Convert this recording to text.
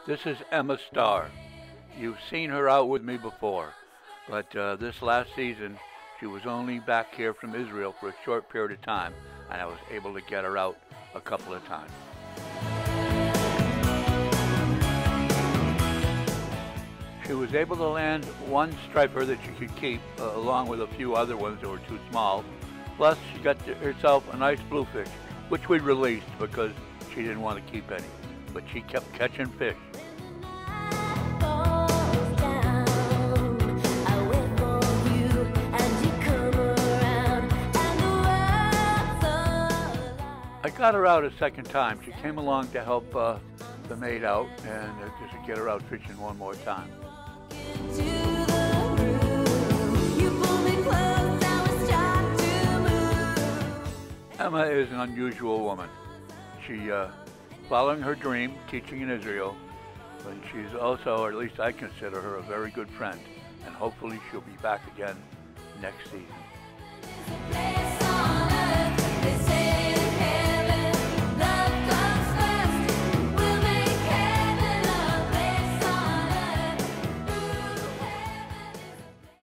This is Emma Starr. You've seen her out with me before, but this last season she was only back here from Israel for a short period of time, and I was able to get her out a couple of times. She was able to land one striper that she could keep, along with a few other ones that were too small. Plus, she got herself a nice bluefish, which we released because she didn't want to keep any. But she kept catching fish. I got her out a second time. She came along to help the maid out and just to get her out fishing one more time. Emma is an unusual woman. She following her dream, teaching in Israel, but she's also, or at least I consider her, a very good friend, and hopefully she'll be back again next season.